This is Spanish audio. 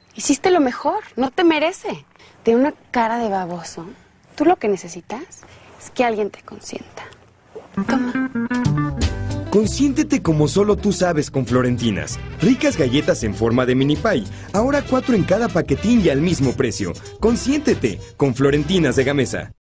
Hiciste lo mejor, no te merece. De una cara de baboso. Tú lo que necesitas es que alguien te consienta. Toma. Consiéntete como solo tú sabes con Florentinas. Ricas galletas en forma de mini pie. Ahora 4 en cada paquetín y al mismo precio. Consiéntete con Florentinas de Gamesa.